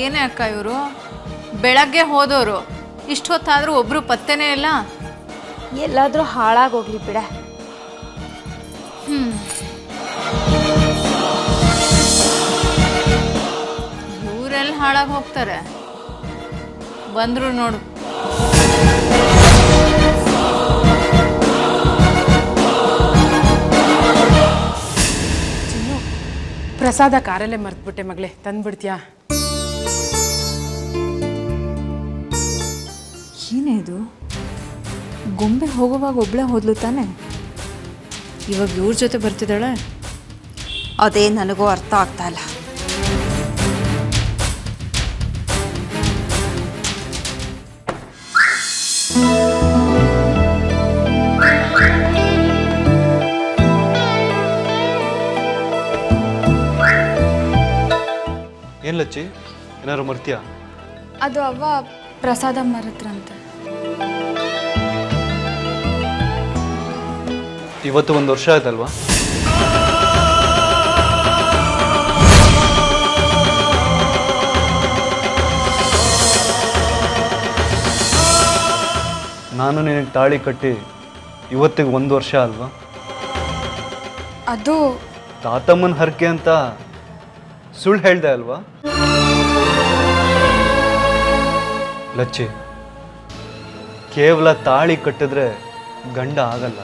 ಏನೇ ಅಕ್ಕ ಇವರು ಬೆಳಗ್ಗೆ ಹೋದವರು ಇಷ್ಟೊತ್ತಾದರೂ ಒಬ್ಬರು ಪತ್ತೆನೇ ಇಲ್ಲ. ಎಲ್ಲಾದರೂ ಹಾಳಾಗೋಗ್ಲಿ ಬಿಡ. ಇವರೆಲ್ಲಿ ಹಾಳಾಗಿ ಹೋಗ್ತಾರೆ? ಬಂದರು ನೋಡು. ಪ್ರಸಾದ ಕಾರಲ್ಲೇ ಮರ್ತ್ಬಿಟ್ಟೆ ಮಗಳೇ, ತಂದ್ಬಿಡ್ತೀಯಾ? ಏನೇ ಇದು? ಗೊಂಬೆ ಹೋಗುವಾಗ ಒಬ್ಳೆ ಹೋದ್ಲು ತಾನೆ? ಇವಾಗ ಇವ್ರ ಜೊತೆ ಬರ್ತಿದ್ದಾಳೆ? ಅದೇ ನನಗೂ ಅರ್ಥ ಆಗ್ತಾ ಇಲ್ಲ. ಏನು ಲಚ್ಚಿ, ಏನಾದ್ರು ಮರ್ತೀಯಾ? ಅದು ಅವ್ವ ಪ್ರಸಾದ ಮರತ್ರಂತೆ. ಇವತ್ತು 1 ವರ್ಷ ಆಯ್ತಲ್ವಾ? ನಾನು ನಿನಗೆ ತಾಳಿ ಕಟ್ಟಿ ಇವತ್ತಿಗೆ 1 ವರ್ಷ ಅಲ್ವಾ? ಅದು ತಾತಮ್ಮನ ಹರಕೆ ಅಂತ ಸುಳ್ಳು ಹೇಳ್ದೆ ಅಲ್ವಾ? ಲಚ್ಚಿ, ಕೇವಲ ತಾಳಿ ಕಟ್ಟಿದ್ರೆ ಗಂಡ ಆಗಲ್ಲ.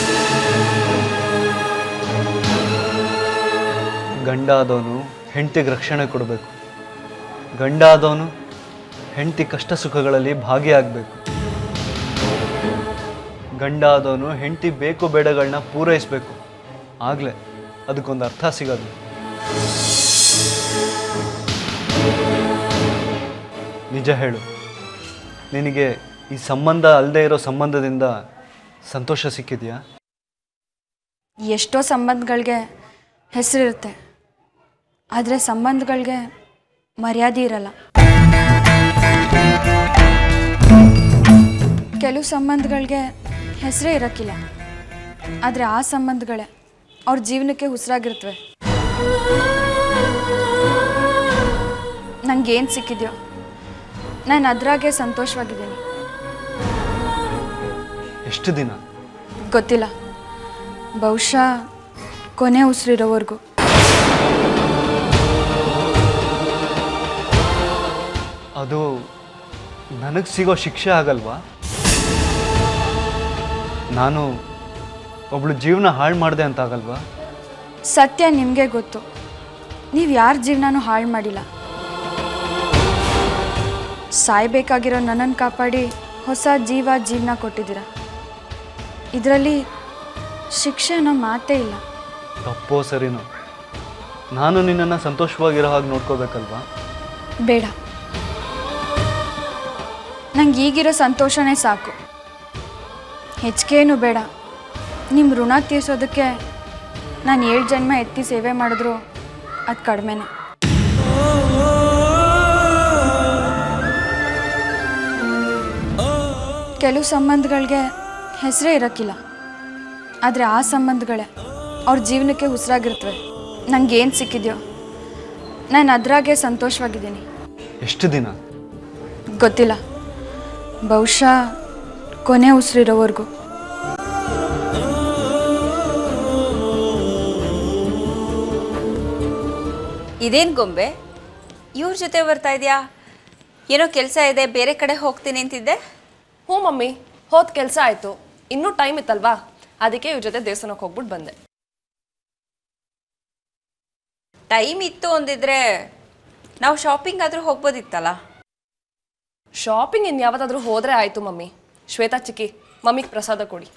ಗಂಡ ಆದವನು ಹೆಂಡತಿಗೆ ರಕ್ಷಣೆ ಕೊಡಬೇಕು. ಗಂಡ ಆದವನು ಹೆಂಡತಿ ಕಷ್ಟ ಸುಖಗಳಲ್ಲಿ ಭಾಗಿಯಾಗಬೇಕು. ಗಂಡ ಆದವನು ಹೆಂಡತಿ ಬೇಕು ಬೇಡಗಳನ್ನ ಪೂರೈಸಬೇಕು. ಆಗಲೇ ಅದಕ್ಕೊಂದು ಅರ್ಥ ಸಿಗೋದು. ನಿಜ ಹೇಳು, ನಿನಗೆ ಈ ಸಂಬಂಧ ಅಲ್ಲದೆ ಇರೋ ಸಂಬಂಧದಿಂದ ಸಂತೋಷ ಸಿಕ್ಕಿದೆಯಾ? ಎಷ್ಟೋ ಸಂಬಂಧಗಳಿಗೆ ಹೆಸರಿರುತ್ತೆ, ಆದರೆ ಸಂಬಂಧಗಳಿಗೆ ಮರ್ಯಾದೆ ಇರಲ್ಲ. ಕೆಲವು ಸಂಬಂಧಗಳಿಗೆ ಹೆಸರೇ ಇರೋಕ್ಕಿಲ್ಲ, ಆದರೆ ಆ ಸಂಬಂಧಗಳೇ ಅವ್ರ ಜೀವನಕ್ಕೆ ಉಸಿರಾಗಿರ್ತವೆ. ನನಗೇನು ಸಿಕ್ಕಿದೆಯೋ ನಾನು ಅದರಾಗೆ ಸಂತೋಷವಾಗಿದ್ದೀನಿ. ಎಷ್ಟು ದಿನ ಗೊತ್ತಿಲ್ಲ, ಬಹುಶಃ ಕೊನೆ ಉಸಿರಿರೋವರೆಗೂ. ಅದು ನನಗೆ ಸಿಗೋ ಶಿಕ್ಷೆ ಆಗಲ್ವಾ? ನಾನು ಒಬ್ಳು ಜೀವನ ಹಾಳು ಮಾಡಿದೆ ಅಂತ ಆಗಲ್ವಾ? ಸತ್ಯ ನಿಮಗೆ ಗೊತ್ತು, ನೀವು ಯಾರ ಜೀವನನೂ ಹಾಳು ಮಾಡಿಲ್ಲ. ಸಾಯ್ಬೇಕಾಗಿರೋ ನನ್ನನ್ನು ಕಾಪಾಡಿ ಹೊಸ ಜೀವನ ಕೊಟ್ಟಿದ್ದೀರ. ಇದರಲ್ಲಿ ಶಿಕ್ಷೆ ಅನ್ನೋ ಮಾತೇ ಇಲ್ಲ. ತಪ್ಪೋ ಸರಿನೋ, ನಾನು ನಿನ್ನನ್ನು ಸಂತೋಷವಾಗಿರೋ ಹಾಗೆ ನೋಡ್ಕೋಬೇಕಲ್ವಾ? ಬೇಡ, ನಂಗೆ ಈಗಿರೋ ಸಂತೋಷನೇ ಸಾಕು. ಹೆಚ್ಚಿಗೇನು ಬೇಡ. ನಿಮ್ಮ ಋಣ ತೀರ್ಸೋದಕ್ಕೆ ನಾನು 7 ಜನ್ಮ ಎತ್ತಿ ಸೇವೆ ಮಾಡಿದ್ರು ಅದು ಕಡಿಮೆನೆ. ಕೆಲವು ಸಂಬಂಧಗಳಿಗೆ ಹೆಸರೇ ಇರೋಕ್ಕಿಲ್ಲ, ಆದರೆ ಆ ಸಂಬಂಧಗಳೇ ಅವ್ರ ಜೀವನಕ್ಕೆ ಉಸಿರಾಗಿರ್ತವೆ. ನನಗೇನು ಸಿಕ್ಕಿದೆಯೋ ನಾನು ಅದರಾಗೆ ಸಂತೋಷವಾಗಿದ್ದೀನಿ. ಎಷ್ಟು ದಿನ ಗೊತ್ತಿಲ್ಲ, ಬಹುಶಃ ಕೊನೆ ಉಸಿರಿರೋವರೆಗೂ. ಇದೇನು ಗೊಂಬೆ ಇವ್ರ ಜೊತೆ ಬರ್ತಾ ಇದೆಯಾ? ಏನೋ ಕೆಲಸ ಇದೆ, ಬೇರೆ ಕಡೆ ಹೋಗ್ತೀನಿ ಅಂತಿದ್ದೆ. ಹ್ಞೂ ಮಮ್ಮಿ, ಹೋದ ಕೆಲಸ ಆಯಿತು, ಇನ್ನೂ ಟೈಮ್ ಇತ್ತಲ್ವಾ, ಅದಕ್ಕೆ ಇವ್ರ ಜೊತೆ ದೇವಸ್ಥಾನಕ್ಕೆ ಹೋಗ್ಬಿಟ್ಟು ಬಂದೆ. ಟೈಮ್ ಇತ್ತು ಅಂದಿದ್ರೆ ನಾವು ಶಾಪಿಂಗ್ ಆದರೂ ಹೋಗ್ಬೋದಿತ್ತಲ್ಲ. ಶಾಪಿಂಗ್ ಇನ್ನು ಯಾವತ್ತಾದರೂ ಹೋದರೆ ಆಯಿತು ಮಮ್ಮಿ. ಶ್ವೇತಾ ಚಿಕ್ಕಿ, ಮಮ್ಮಿಗೆ ಪ್ರಸಾದ ಕೊಡಿ.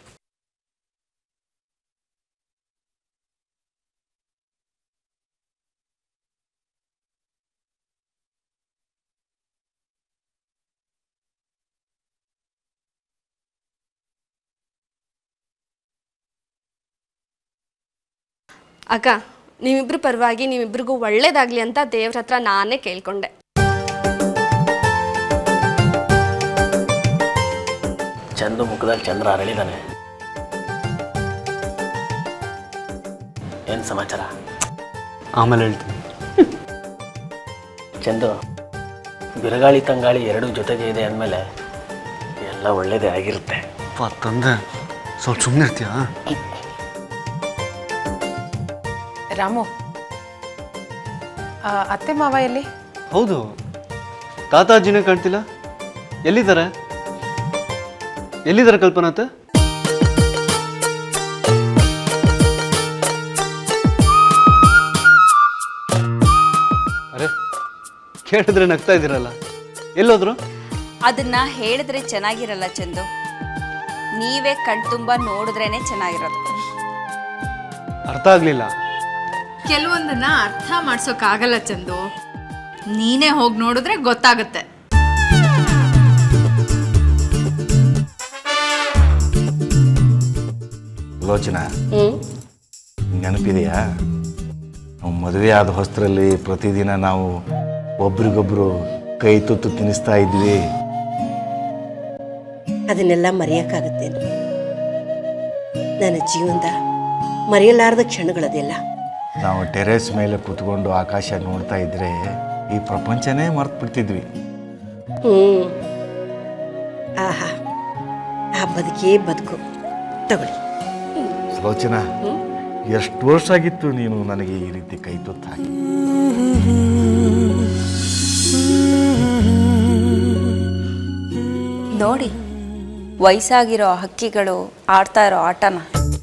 ಅಕ್ಕ, ನೀವಿಬ್ರು ಪರವಾಗಿ ನೀವಿಬ್ರಿಗೂ ಒಳ್ಳೇದಾಗಲಿ ಅಂತ ದೇವ್ರ ಹತ್ರ ನಾನೇ ಕೇಳ್ಕೊಂಡೆ. ಚಂದು ಮುಖದಲ್ಲಿ ಚಂದ್ರ ಅರಳಿದಾನೆ. ಏನು ಸಮಾಚಾರ? ಆಮೇಲೆ ಹೇಳ್ತೀನಿ. ಚಂದು, ಬಿರುಗಾಳಿ ತಂಗಾಳಿ ಎರಡೂ ಜೊತೆಗೆ ಇದೆ ಅಂದಮೇಲೆ ಎಲ್ಲ ಒಳ್ಳೆಯದೇ ಆಗಿರುತ್ತೆ. ತಂದೆ ಸ್ವಲ್ಪ ಸುಮ್ಮನೆ ಇರ್ತೀಯಾ? ರಾಮು, ಅತ್ತೆ ಮಾವ ಎಲ್ಲಿ? ಹೌದು, ತಾತಾಜಿನೇ ಕಾಣ್ತಿಲ್ಲ. ಎಲ್ಲಿದ್ದಾರೆ ಕಲ್ಪನಾಥ? ಅರೆ, ಕೇಳಿದ್ರೆ ನಗ್ತಾ ಇದ್ದೀರಲ್ಲ, ಎಲ್ಲೋದ್ರು? ಅದನ್ನ ಹೇಳಿದ್ರೆ ಚೆನ್ನಾಗಿರಲ್ಲ ಚಂದು, ನೀವೇ ಕಣ್ತುಂಬ ನೋಡಿದ್ರೇನೆ ಚೆನ್ನಾಗಿರೋದು. ಅರ್ಥ ಆಗ್ಲಿಲ್ಲ. ಕೆಲವೊಂದನ್ನ ಅರ್ಥ ಮಾಡ್ಸೋಕ್ಕಾಗಲ್ಲ ಚಂದು, ನೀನೇ ಹೋಗಿ ನೋಡಿದ್ರೆ ಗೊತ್ತಾಗುತ್ತೆ. ಲೋಚನಾ, ನೆನಪಿದೆಯಾ? ನಾವು ಮದುವೆ ಆದ ಹೊಸರಲ್ಲಿ ಪ್ರತಿದಿನ ನಾವು ಒಬ್ರಿಗೊಬ್ರು ಕೈ ತುತ್ತು ತಿನ್ನಿಸ್ತಾ ಇದ್ವಿ. ಅದನ್ನೆಲ್ಲ ಮರೆಯೋಕ್ಕಾಗತ್ತೇನು? ನನ್ನ ಜೀವನದ ಮರೆಯಲಾರದ ಕ್ಷಣಗಳದೆಲ್ಲ. ನಾವು ಟೆರೇಸ್ ಮೇಲೆ ಕೂತ್ಕೊಂಡು ಆಕಾಶ ನೋಡ್ತಾ ಇದ್ರೆ ಈ ಪ್ರಪಂಚನೇ ಮರ್ತು ಬಿಡ್ತಿದ್ವಿ. ಆಹಾ, ಆ ಬದುಕೇ ಬದುಕು. ತಗೊಳ್ಳಿ. ಲೋಚನಾ, ಎಷ್ಟು ವರ್ಷ ಆಗಿತ್ತು ನೀನು ನನಗೆ ಈ ರೀತಿ ಕೈ ತುತ್ತು ಹಾಕಿ. ನೋಡಿ, ವಯಸ್ಸಾಗಿರೋ ಹಕ್ಕಿಗಳು ಆಡ್ತಾ ಇರೋ ಆಟನ.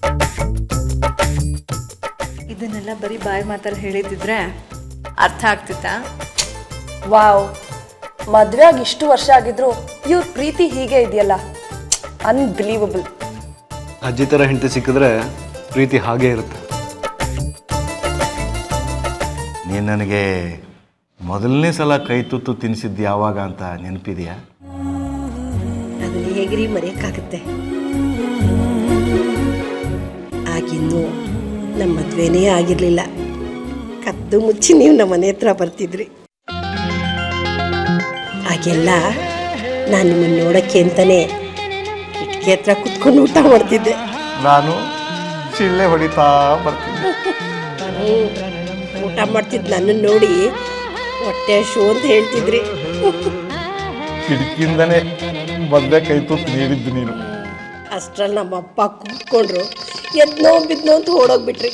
ಇದನ್ನೆಲ್ಲ ಬರೀ ಬಾಯಿ ಮಾತಲ್ಲಿ ಹೇಳಿದ್ರೆ ಅರ್ಥ ಆಗ್ತಿತ್ತಾ? ವಾವ್, ಮದುವೆ ಆಗಿ ಇಷ್ಟು ವರ್ಷ ಆಗಿದ್ರು ಇವ್ರ ಪ್ರೀತಿ ಹೀಗೆ ಇದೆಯಲ್ಲ, ಅನ್ಬಿಲೀವಬಲ್. ಅಜ್ಜಿ ಥರ ಹೆಂಡತಿ ಸಿಕ್ಕಿದ್ರೆ ಪ್ರೀತಿ ಹಾಗೇ ಇರುತ್ತೆ. ನೀನು ನನಗೆ ಮೊದಲನೇ ಸಲ ಕೈ ತುತ್ತು ತಿನ್ನಿಸಿದ್ದು ಯಾವಾಗ ಅಂತ ನೆನಪಿದೆಯಾ? ಅದನ್ನ ಹೇಗ್ರಿ ಮರೆಯೋಕ್ಕಾಗುತ್ತೆ? ಆಗಿನ್ನೂ ನಮ್ಮ ಮದುವೆನೇ ಆಗಿರಲಿಲ್ಲ. ಕದ್ದು ಮುಚ್ಚಿ ನೀವು ನಮ್ಮ ಮನೆ ಹತ್ರ ಬರ್ತಿದ್ರಿ. ಆಗೆಲ್ಲ ನಾನು ನಿಮ್ಮನ್ನು ನೋಡೋಕ್ಕೆ ಅಂತಲೇ ಕಿಟಕಿ ಹತ್ರ ಕುತ್ಕೊಂಡು ಊಟ ಮಾಡ್ತಿದ್ದೆ. ನಾನು ಚಿಳ್ಳೆ ಹೊಡಿತಾ ಬರ್ತಿದ್ದೆ. ಊಟ ಮಾಡ್ತಿದ್ದು ನನ್ನನ್ನು ನೋಡಿ ಹೊಟ್ಟೆ ಶೋ ಅಂತ ಹೇಳ್ತಿದ್ರಿ. ಕಿಟಕಿಯಿಂದನೇ ಮದುವೆ ಕೈ ತುತ್ತು ನೀಡಿದ್ದು ನೀನು. ಅಷ್ಟರಲ್ಲಿ ನಮ್ಮ ಅಪ್ಪ ಕೂತ್ಕೊಂಡ್ರು, ಎದ್ನೋ ಬಿದ್ನೋ ಅಂತ ಓಡೋಗ್ಬಿಟ್ರಿ.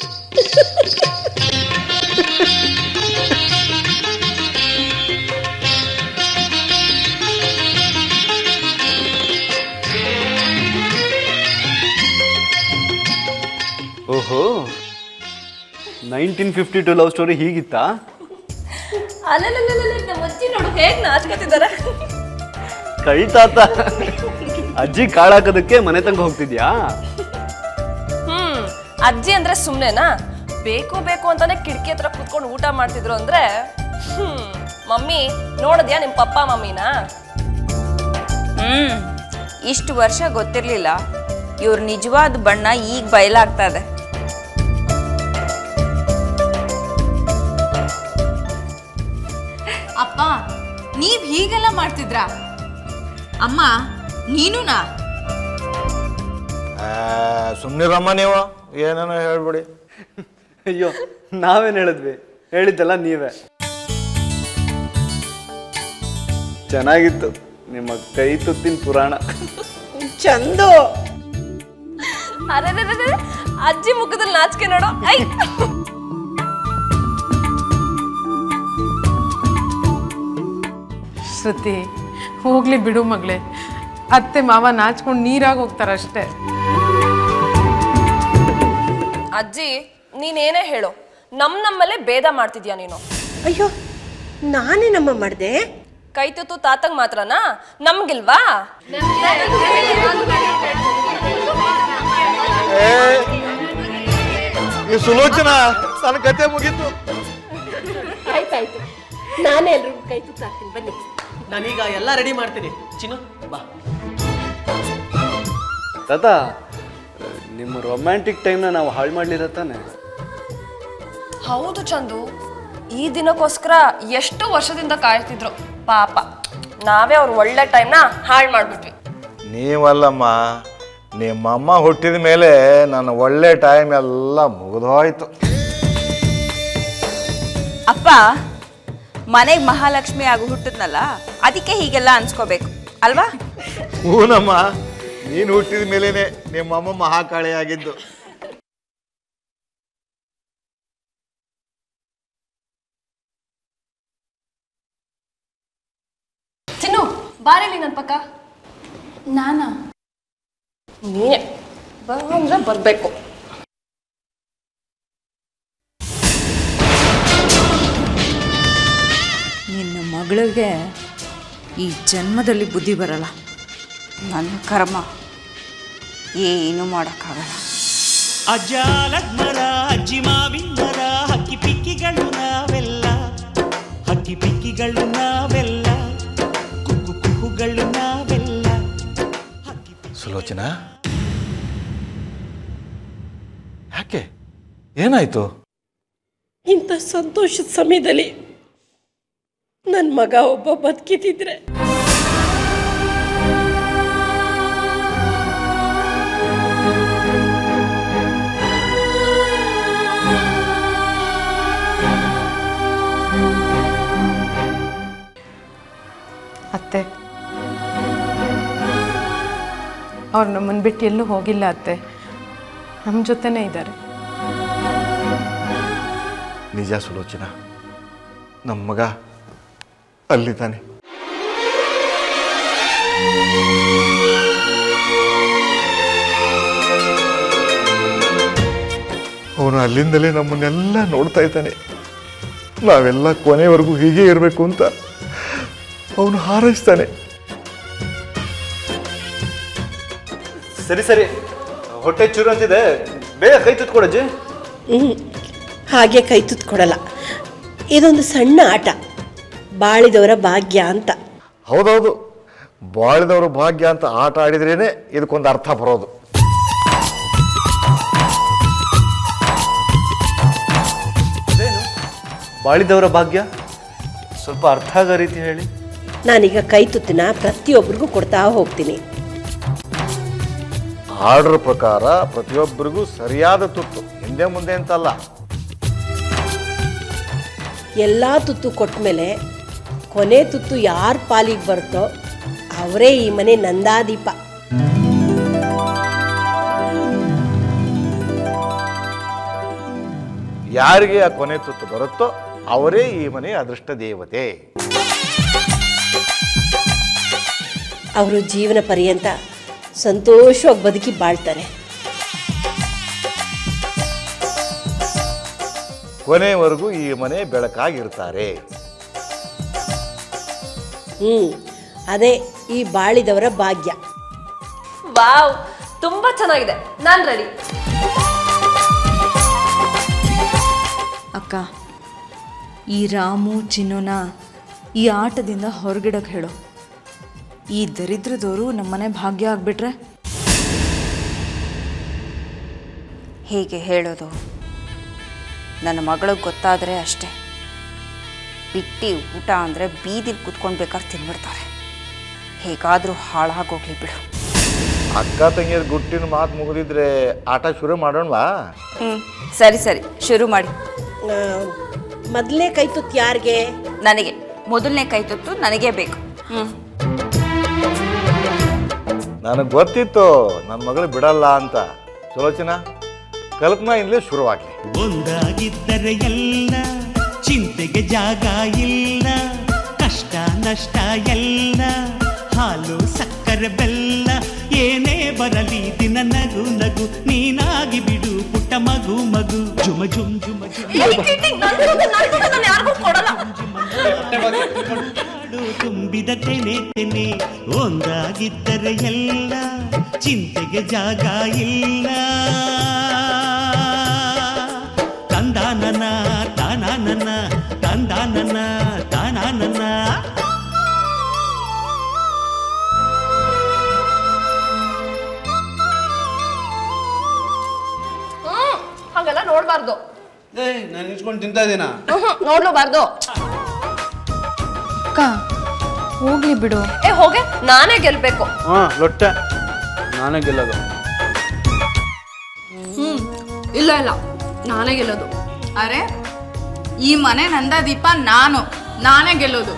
ಓಹೋ, 1952 ಲವ್ ಸ್ಟೋರಿ ಹೀಗಿತ್ತಾ? ನಮ್ಮ ಅಜ್ಜಿ ನೋಡು ಹೇಗೆ ನಾಚ್ಕೊತಿದ್ದಾರೆ. ಕೈ ತಾತ, ಅಜ್ಜಿ ಕಾಳಾಕೋದಕ್ಕೆ ಮನೆ ತನಕ ಹೋಗ್ತಿದ್ಯಾ? ಅಜ್ಜಿ ಅಂದ್ರೆ ಸುಮ್ನೆನಾ? ಬೇಕು ಬೇಕು ಅಂತಾನೆ ಕಿಟಕಿ ಹತ್ರ ಕುತ್ಕೊಂಡು ಊಟ ಮಾಡ್ತಿದ್ರು ಅಂದ್ರೆ ಮಮ್ಮಿ ನೋಡಿದ್ಯಾ ನಿಮ್ ಪಪ್ಪ ಮಮ್ಮಿನ? ಇಷ್ಟು ವರ್ಷ ಗೊತ್ತಿರ್ಲಿಲ್ಲ, ಇವ್ರ ನಿಜವಾದ ಬಣ್ಣ ಈಗ ಬಯಲಾಗ್ತಾ ಇದೆ. ಅಪ್ಪ, ನೀವ್ ಹೀಗೆಲ್ಲ ಮಾಡ್ತಿದ್ರಾ? ಅಮ್ಮ, ನೀನುನಾ? ಸುಮ್ಮನಿರಮ್ಮ, ನೀವು ಏನೇನೋ ಹೇಳ್ಬಿಡಿ. ಅಯ್ಯೋ, ನಾವೇನು ಹೇಳಿದ್ವಿ? ಹೇಳಿದ್ದಲ್ಲ ನೀವೇ. ಚೆನ್ನಾಗಿತ್ತು ನಿಮ್ಮ ಕೈ ತುತ್ತಿನ ಪುರಾಣ. ಚಂದು, ಅರೆ ಅಜ್ಜಿ ಮುಖದಲ್ಲಿ ನಾಚಿಕೆ ನೋಡು. ಐ ಶ್ರುತಿ, ಹೋಗ್ಲಿ ಬಿಡು ಮಗಳೇ. ಅತ್ತೆ ಮಾವ ನಾಚ್ಕೊಂಡು ನೀರಾಗಿ ಹೋಗ್ತಾರಷ್ಟೇ. ಅಜ್ಜಿ, ನೀನೇನೇ ಹೇಳು, ನಮ್ಮಲ್ಲೇ ಭೇದ ಮಾಡ್ತಿದ್ಯಾ ನೀನು? ಅಯ್ಯೋ, ನಾನೇ ನಮ್ಮ ಮಾಡಿದೆ. ಕೈ ತುತ್ತು ತಾತಂಗ್ ಮಾತ್ರನಾ, ನಮ್ಗಿಲ್ವಾ? ಈ ಸುಲೋಚನಾ, ನನ್ನ ಕತೆ ಮುಗೀತು. ಆಯ್ತಾಯ್ತು, ನಾನೇ ಎಲ್ರಿಗೂ ಕೈ ತುತ್ತು ಹಾಕ್ತೀನಿ, ಬನ್ನಿ. ನಾನೀಗ ಎಲ್ಲ ರೆಡಿ ಮಾಡ್ತೀನಿ. ಚಿನ್ನು ಬಾ. ತಾತ, ನಿಮ್ಮ ರೊಮ್ಯಾಂಟಿಕ್ ಟೈಮ್ನ ನಾವು ಹಾಳು ಮಾಡಲಿಲ್ಲ ತಾನೆ? ಹೌದು ಚಂದು, ಈ ದಿನಕ್ಕೋಸ್ಕರ ಎಷ್ಟು ವರ್ಷದಿಂದ ಕಾಯ್ತಿದ್ರು. ಪಾಪ, ನಾವೇ ಅವ್ರ ಒಳ್ಳೆ ಟೈಮ್ನ ಹಾಳು ಮಾಡ್ಬಿಟ್ವಿ. ನೀವಲ್ಲಮ್ಮ, ನಿಮ್ಮಮ್ಮ ಹುಟ್ಟಿದ ಮೇಲೆ ನನ್ನ ಒಳ್ಳೆ ಟೈಮ್ ಎಲ್ಲ ಮುಗಿದೋಯ್ತು. ಅಪ್ಪ, ಮನೆಗೆ ಮಹಾಲಕ್ಷ್ಮಿ ಆಗಿ ಹುಟ್ಟಿದ್ನಲ್ಲ, ಅದಕ್ಕೆ ಹೀಗೆಲ್ಲ ಅನ್ಸ್ಕೋಬೇಕು ಅಲ್ವಾ? ಹೂನಮ್ಮ, ನೀನು ಹುಟ್ಟಿದ ಮೇಲೇನೆ ನಿಮ್ಮಮ್ಮ ಮಹಾಕಾಳಿ ಆಗಿದ್ದು. ಚಿನ್ನು ಬಾರೇಲಿ ನನ್ನ ಪಕ್ಕ. ನಾನಾ? ನೀನೇ ಅಂದ್ರೆ ಬರಬೇಕು. ನಿನ್ನ ಮಗಳಿಗೆ ಈ ಜನ್ಮದಲ್ಲಿ ಬುದ್ಧಿ ಬರಲ್ಲ. ನನ್ನ ಕರ್ಮ ಏನು ಮಾಡೋಕ್ಕಾಗಲ್ಲ. ಅಜ್ಜಾಲಗ್ಮರ ಅಜ್ಜಿ ಮಾವಿಂದರ ಹಕ್ಕಿ ಪಿಕ್ಕಿಗಳು ನಾವೆಲ್ಲ, ಹಕ್ಕಿ ಪಿಕ್ಕಿಗಳು ನಾವೆಲ್ಲ, ಕುಕ್ಕು ಕುಕ್ಕುಗಳು ನಾವೆಲ್ಲ. ಸುಲೋಚನಾ, ಯಾಕೆ ಏನಾಯ್ತು? ಇಂಥ ಸಂತೋಷದ ಸಮಯದಲ್ಲಿ ನನ್ನ ಮಗ ಒಬ್ಬ ಬದುಕಿದ್ರೆ ಅತ್ತೆ, ಅವ್ರು ನಮ್ಮನ್ನು ಬಿಟ್ಟು ಎಲ್ಲೂ ಹೋಗಿಲ್ಲ ಅತ್ತೆ, ನಮ್ಮ ಜೊತೆನೇ ಇದ್ದಾರೆ. ನಿಜ ಸುಲೋಚನಾ, ನಮ್ಮ ಮಗ ಅಲ್ಲಿದ್ದಾನೆ. ಅವನು ಅಲ್ಲಿಂದಲೇ ನಮ್ಮನ್ನೆಲ್ಲ ನೋಡ್ತಾ ಇದ್ದಾನೆ. ನಾವೆಲ್ಲ ಕೊನೆವರೆಗೂ ಹೀಗೆ ಇರಬೇಕು ಅಂತ ಅವನು ಹಾರೈಸ್ತಾನೆ. ಸರಿ ಸರಿ, ಹೊಟ್ಟೆ ಚೂರು ಅಂತಿದೆ, ಬೇಗ ಕೈ ತುತ್ಕೊಡಜ್ಜಿ. ಹಾಗೆ ಕೈ ತುತ್ಕೊಡಲ್ಲ, ಇದೊಂದು ಸಣ್ಣ ಆಟ, ಬಾಳಿದವರ ಭಾಗ್ಯ ಅಂತ. ಹೌದೌದು, ಬಾಳಿದವರು ಭಾಗ್ಯ ಅಂತ ಆಟ ಆಡಿದ್ರೇನೆ ಇದಕ್ಕೊಂದು ಅರ್ಥ ಬರೋದು. ಅದೇನು ಬಾಳಿದವರ ಭಾಗ್ಯ? ಸ್ವಲ್ಪ ಅರ್ಥ ಆಗೋ ರೀತಿ ಹೇಳಿ. ನಾನೀಗ ಕೈ ತುತ್ತಿನ ಪ್ರತಿಯೊಬ್ಬರಿಗೂ ಕೊಡ್ತಾ ಹೋಗ್ತೀನಿ. ಆರ್ಡರ್ ಪ್ರಕಾರ ಪ್ರತಿಯೊಬ್ಬರಿಗೂ ಸರಿಯಾದ ತುತ್ತು, ಹಿಂದೆ ಮುಂದೆ ಅಂತಲ್ಲ. ಎಲ್ಲ ತುತ್ತು ಕೊಟ್ಟ ಮೇಲೆ ಕೊನೆ ತುತ್ತು ಯಾರ ಪಾಲಿಗೆ ಬರುತ್ತೋ ಅವರೇ ಈ ಮನೆ ನಂದಾದೀಪ. ಯಾರಿಗೆ ಆ ಕೊನೆ ತುತ್ತು ಬರುತ್ತೋ ಅವರೇ ಈ ಮನೆ ಅದೃಷ್ಟ ದೇವತೆ. ಅವರು ಜೀವನ ಪರ್ಯಂತ ಸಂತೋಷವಾಗಿ ಬದುಕಿ ಬಾಳ್ತಾರೆ. ಕೊನೆವರೆಗೂ ಈ ಮನೆ ಬೆಳಕಾಗಿರ್ತಾರೆ. ಅದೇ ಈ ಬಾಳಿದವರ ಭಾಗ್ಯ. ವಾವ್, ತುಂಬಾ ಚೆನ್ನಾಗಿದೆ. ನಾನು ರೆಡಿ. ಅಕ್ಕ, ಈ ರಾಮು ಚಿನ್ನುನ ಈ ಆಟದಿಂದ ಹೊರಗಿಡಕ್ಕೆ ಹೇಳು. ಈ ದರಿದ್ರದವರು ನಮ್ಮನೆ ಭಾಗ್ಯ ಆಗ್ಬಿಟ್ರೆ ಹೇಗೆ ಹೇಳೋದು? ನನ್ನ ಮಗಳಿಗೆ ಗೊತ್ತಾದರೆ ಅಷ್ಟೇ, ಬಿಟ್ಟು ಊಟ ಅಂದರೆ ಬೀದಿಲಿ ಕೂತ್ಕೊಂಡು ಬೇಕಾದ್ರೆ ತಿನ್ಬಿಡ್ತಾರೆ. ಹೇಗಾದರೂ ಹಾಳಾಗೋಗ್ಲಿ ಬಿಡು. ಅಕ್ಕ ತಂಗಿಯರ ಗುಟ್ಟಿನ ಮಾತು ಮುಗಿದಿದ್ರೆ ಆಟ ಶುರು ಮಾಡೋಣವಾ? ಸರಿ ಸರಿ, ಶುರು ಮಾಡಿ. ಮೊದಲನೇ ಕೈ ತುತ್ತು ಯಾರಿಗೆ? ನನಗೆ. ಮೊದಲನೇ ಕೈ ತುತ್ತು ನನಗೇ ಬೇಕು. ನನಗೆ ಗೊತ್ತಿತ್ತು ನನ್ನ ಮಗಳು ಬಿಡಲ್ಲ ಅಂತ. ಸುಲೋಚನಾ, ಕಲ್ಪನಾ ಇಂದಲೇ ಶುರುವಾಗಲಿ. ಒಂದಾಗಿದ್ದರೆ ಎಲ್ಲ, ಚಿಂತೆಗೆ ಜಾಗ ಇಲ್ಲ, ಕಷ್ಟ ನಷ್ಟ ಎಲ್ಲ, ಹಾಲು ಸಕ್ಕರೆ ಬೆಲ್ಲ, ಏನೇ ಬರಲಿ ದಿನ ನಗು ನಗು, ನೀನಾಗಿ ಬಿಡು ಪುಟ್ಟ ಮಗು ಮಗು, ಜುಮ ಜುಮ್ ಜುಮ ತುಂಬಿದ ತೆನೆ ತೆನೆ. ಒಂದಾಗಿದ್ದರೆ ಎಲ್ಲ, ಚಿಂತೆಗೆ ಜಾಗ ಇಲ್ಲ. ತಂದಾನನ ತಾನಾನನ, ತಂದಾನನ ತಾನಾನನ. ಹಾಗೆಲ್ಲ ನೋಡ್ಬಾರ್ದು. ನಾನು ನಿಂತ್ಕೊಂಡು ತಿಂತಾ ಇದ್ದೀನ. ನೋಡ್ಲೂಬಾರ್ದು. ಅಕ್ಕ, ಹೋಗ್ಲಿ ಬಿಡು. ಹೋಗೆ, ನಾನೇ ಗೆಲ್ಬೇಕು. ಲೊಟ್ಟೆ ನಾನೇ ಗೆಲ್ಲೋದು. ಇಲ್ಲ ಇಲ್ಲ, ನಾನೇ ಗೆಲ್ಲೋದು. ಅರೆ, ಈ ಮನೆ ನಂದಾದೀಪ ನಾನು. ನಾನೇ ಗೆಲ್ಲೋದು.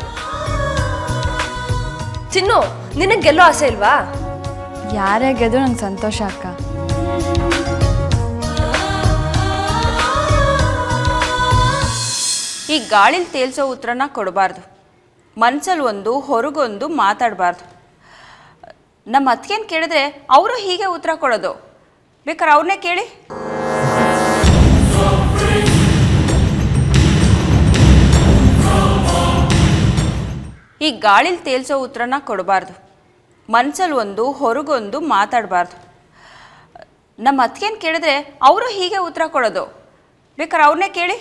ಚಿನ್ನು, ನಿನಗೆ ಗೆಲ್ಲೋ ಆಸೆ ಇಲ್ವಾ? ಯಾರೇ ಗೆದ್ದು ನಂಗೆ ಸಂತೋಷ ಅಕ್ಕ. ಈ ಗಾಳಿಲಿ ತೇಲ್ಸೋ ಉತ್ತರನ ಕೊಡಬಾರ್ದು, ಮನ್ಸಲ್ಲಿ ಒಂದು ಹೊರಗೊಂದು ಮಾತಾಡಬಾರ್ದು. ನಮ್ಮ ಅತ್ತಿಗೆನ ಕೇಳಿದ್ರೆ ಅವರು ಹೀಗೆ ಉತ್ತರ ಕೊಡೋದು, ಬೇಕಾದ್ರೆ ಅವ್ರನ್ನೇ ಕೇಳಿ. ಈ ಗಾಳಿಲಿ ತೇಲ್ಸೋ ಉತ್ತರನ ಕೊಡಬಾರ್ದು, ಮನ್ಸಲ್ಲಿ ಒಂದು ಹೊರಗೊಂದು ಮಾತಾಡಬಾರ್ದು. ನಮ್ಮ ಅತ್ತಿಗೆನ ಕೇಳಿದ್ರೆ ಅವರು ಹೀಗೆ ಉತ್ತರ ಕೊಡೋದು, ಬೇಕಾದ್ರೆ ಅವ್ರನ್ನೇ ಕೇಳಿ.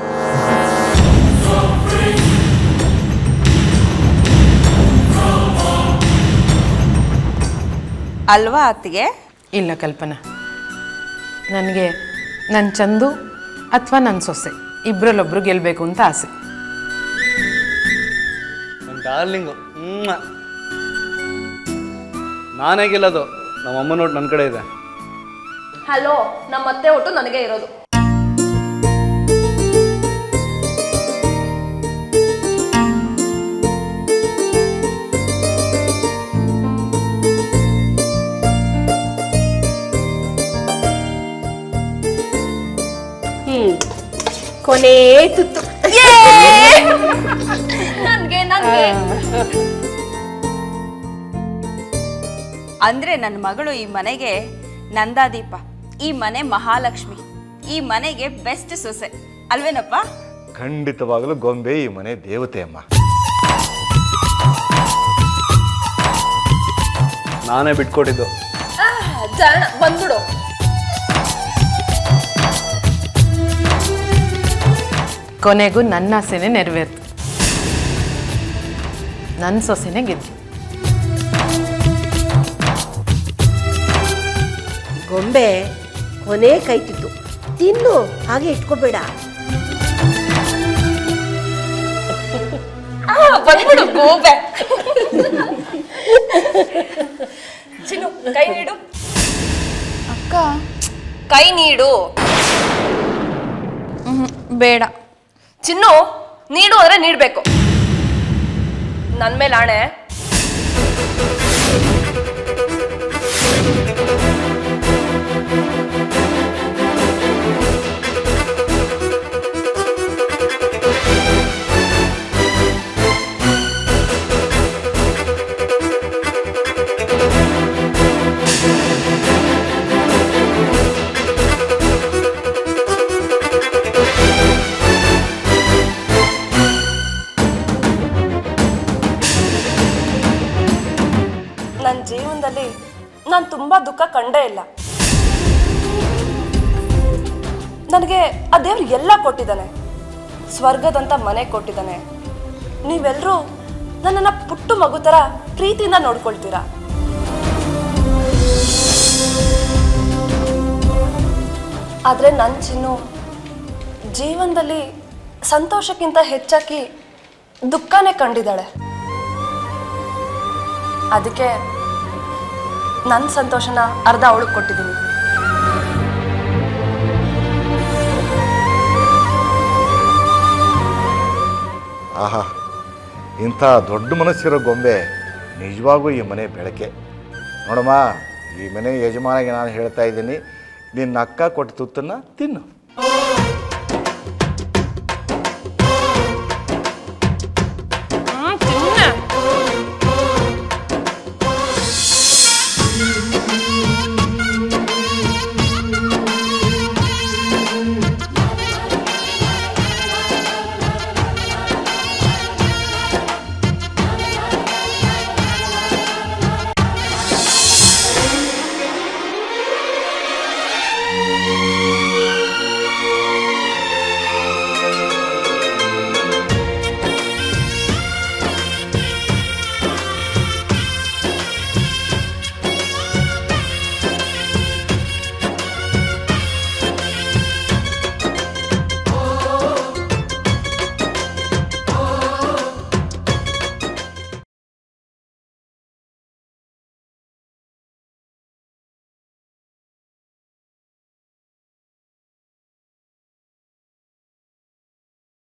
ಅಲ್ವಾ ಅತ್ತಿಗೆ? ಇಲ್ಲ ಕಲ್ಪನಾ, ನನಗೆ ನನ್ನ ಚಂದು ಅಥವಾ ನನ್ನ ಸೊಸೆ ಇಬ್ಬರಲ್ಲೊಬ್ರು ಗೆಲ್ಲಬೇಕು ಅಂತ ಆಸೆ. ನನ್ನ ಡಾರ್ಲಿಂಗು ನಾನೇ ಗೆಲ್ಲೋದು. ನಮ್ಮ ಅಮ್ಮ ನೋಟ್ ನನ್ನ ಕಡೆ ಇದೆ. ಹಲೋ, ನಮ್ಮ ಅತ್ತೆ ಒಟ್ಟು ನನಗೆ ಇರೋದು. ಕೊನೆ ತುತ್ತು ನನ್ಗೆ ಅಂದ್ರೆ ನನ್ನ ಮಗಳು ಈ ಮನೆಗೆ ನಂದಾದೀಪ, ಈ ಮನೆ ಮಹಾಲಕ್ಷ್ಮಿ, ಈ ಮನೆಗೆ ಬೆಸ್ಟ್ ಸೊಸೆ ಅಲ್ವೇನಪ್ಪ? ಖಂಡಿತವಾಗಲೂ ಗೊಂಬೆ ಈ ಮನೆ ದೇವತೆ ಅಮ್ಮ. ನಾನೇ ಬಿಟ್ಕೊಟ್ಟಿದ್ದು. ಜಾಣ ಬಂದ್ಬಿಡು. ಕೊನೆಗೂ ನನ್ನ ಆಸೆನೇ ನೆರವೇರ್ತು, ನನ್ನ ಸೊಸೆನೇ ಗೆದ್ದು. ಗೊಂಬೆ ಕೊನೆ ಕೈತಿತ್ತು, ತಿನ್ನು, ಹಾಗೆ ಇಟ್ಕೋಬೇಡ. ಬಂದ್ಬಿಡು ಗೋಬೆ. ಚಿನ್ನು, ಕೈ ನೀಡು. ಅಕ್ಕ ಕೈ ನೀಡು. ಬೇಡ. ಚಿನ್ನು, ನೀಡು ಅಂದ್ರೆ ನೀಡ್ಬೇಕು. ನನ್ ಮೇಲೆ ಆಣೆ. ನನ್ನ ಜೀವನದಲ್ಲಿ ನಾನು ತುಂಬಾ ದುಃಖ ಕಂಡೇ ಇಲ್ಲ. ನನಗೆ ಆ ದೇವ್ರು ಎಲ್ಲ ಕೊಟ್ಟಿದ್ದಾನೆ, ಸ್ವರ್ಗದಂತ ಮನೆ ಕೊಟ್ಟಿದ್ದಾನೆ. ನೀವೆಲ್ಲರೂ ನನ್ನನ್ನು ಪುಟ್ಟು ಮಗು ಥರ ಪ್ರೀತಿಯಿಂದ ನೋಡ್ಕೊಳ್ತೀರಾ. ಆದರೆ ನನ್ನ ಚಿನ್ನು ಜೀವನದಲ್ಲಿ ಸಂತೋಷಕ್ಕಿಂತ ಹೆಚ್ಚಾಗಿ ದುಃಖನೇ ಕಂಡಿದ್ದಾಳೆ. ಅದಕ್ಕೆ ನನ್ನ ಸಂತೋಷನ ಅರ್ಧ ಅವಳಿಗೆ ಕೊಟ್ಟಿದ್ದೀನಿ. ಆಹಾ, ಇಂಥ ದೊಡ್ಡ ಮನಸ್ಸಿರೋ ಗೊಂಬೆ ನಿಜವಾಗೂ ಈ ಮನೆ ಬೆಳಕೆ. ನೋಡಮ್ಮ, ಈ ಮನೆ ಯಜಮಾನಿಗೆ ನಾನು ಹೇಳ್ತಾ ಇದ್ದೀನಿ, ನಿನ್ನ ಅಕ್ಕ ಕೊಟ್ಟ ತುತ್ತನ್ನು ತಿನ್ನು.